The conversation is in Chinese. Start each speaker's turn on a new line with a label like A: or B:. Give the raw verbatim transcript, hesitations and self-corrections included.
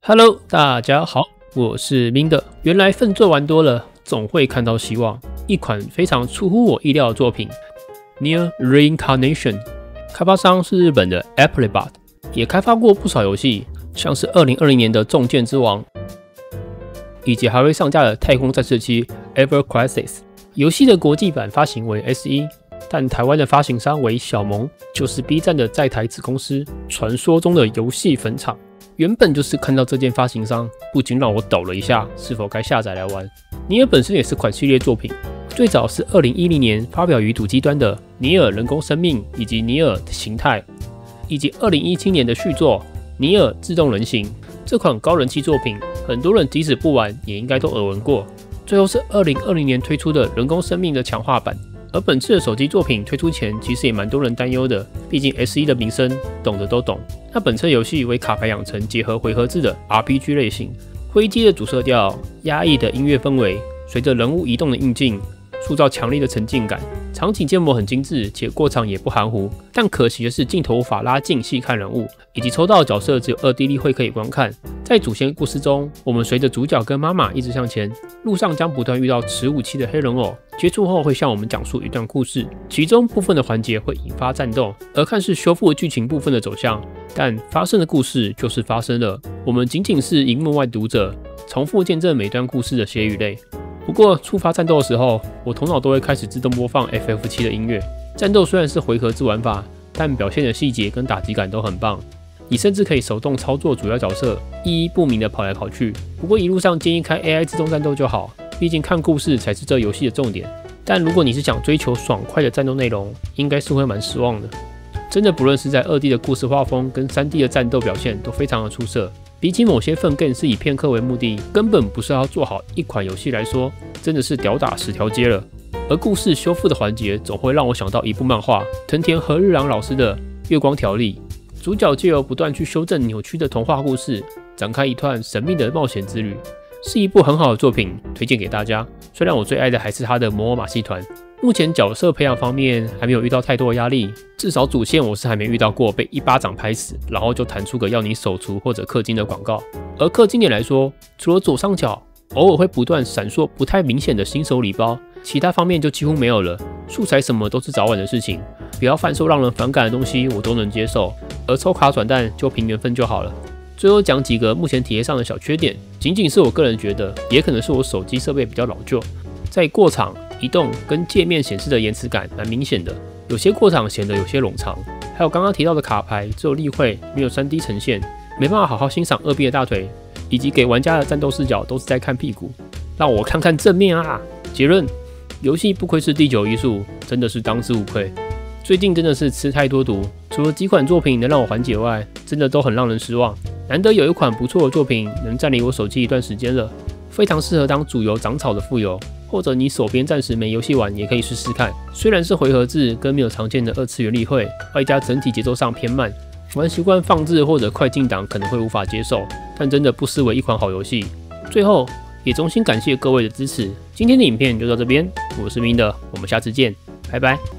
A: Hello， 大家好，我是明的。原来奋斗玩多了，总会看到希望。一款非常出乎我意料的作品 ，Nier Reincarnation， 开发商是日本的 Applebot， 也开发过不少游戏，像是二零二零年的《重剑之王》，以及还会上架的《太空战士七 Ever Crisis》。游戏的国际版发行为 S 一， 但台湾的发行商为小萌，就是 B 站的在台子公司，传说中的游戏坟场。原本就是看到这间发行商，不禁让我抖了一下，是否该下载来玩。尼尔本身也是款系列作品，最早是二零一零年发表于主机端的《尼尔：人工生命》以及《尼尔：形态》，以及二零一七年的续作《尼尔：自动人形》。这款高人气作品，很多人即使不玩，也应该都耳闻过。最后是二零二零年推出的《人工生命》的强化版。而本次的手机作品推出前，其实也蛮多人担忧的，毕竟 S 一 的名声，懂的都懂。那本次游戏为卡牌养成结合回合制的 R P G 类型，灰阶的主色调，压抑的音乐氛围，随着人物移动的运镜，塑造强烈的沉浸感。场景建模很精致，且过场也不含糊，但可惜的是镜头无法拉近细看人物，以及抽到的角色只有 二 D 立绘可以观看。在主线故事中，我们随着主角跟妈妈一直向前，路上将不断遇到持武器的黑人偶，接触后会向我们讲述一段故事，其中部分的环节会引发战斗，而看似修复剧情部分的走向，但发生的故事就是发生了，我们仅仅是荧幕外读者，重复见证每段故事的血与泪。不过触发战斗的时候，我头脑都会开始自动播放 F F 七 的音乐。战斗虽然是回合制玩法，但表现的细节跟打击感都很棒。你甚至可以手动操作主要角色，意义不明的跑来跑去。不过一路上建议开 A I 自动战斗就好，毕竟看故事才是这游戏的重点。但如果你是想追求爽快的战斗内容，应该是会蛮失望的。真的不论是在 二 D 的故事画风跟 三 D 的战斗表现都非常的出色。比起某些份 game 是以片刻为目的，根本不是要做好一款游戏来说，真的是屌打十条街了。而故事修复的环节总会让我想到一部漫画，藤田和日郎老师的《月光条例》，主角借由不断去修正扭曲的童话故事，展开一段神秘的冒险之旅，是一部很好的作品，推荐给大家。虽然我最爱的还是他的摩尔马戏团。目前角色培养方面还没有遇到太多的压力，至少主线我是还没遇到过被一巴掌拍死，然后就弹出个要你手除或者氪金的广告。而氪金点来说，除了左上角偶尔会不断闪烁不太明显的新手礼包，其他方面就几乎没有了。素材什么都是早晚的事情，不要贩售让人反感的东西我都能接受，而抽卡转蛋就凭缘分就好了。最后讲几个目前体验上的小缺点，仅仅是我个人觉得，也可能是我手机设备比较老旧，在过场移动跟界面显示的延迟感蛮明显的，有些过场显得有些冗长，还有刚刚提到的卡牌只有立绘没有 三 D 呈现，没办法好好欣赏二 B 的大腿，以及给玩家的战斗视角都是在看屁股，让我看看正面啊！结论：游戏不愧是第九艺术，真的是当之无愧。最近真的是吃太多毒，除了几款作品能让我缓解外，真的都很让人失望。难得有一款不错的作品能占领我手机一段时间了，非常适合当主游长草的副游。或者你手边暂时没游戏玩，也可以试试看。虽然是回合制，跟没有常见的二次元立绘，外加整体节奏上偏慢，玩习惯放置或者快进档可能会无法接受，但真的不失为一款好游戏。最后也衷心感谢各位的支持。今天的影片就到这边，我是明的，我们下次见，拜拜。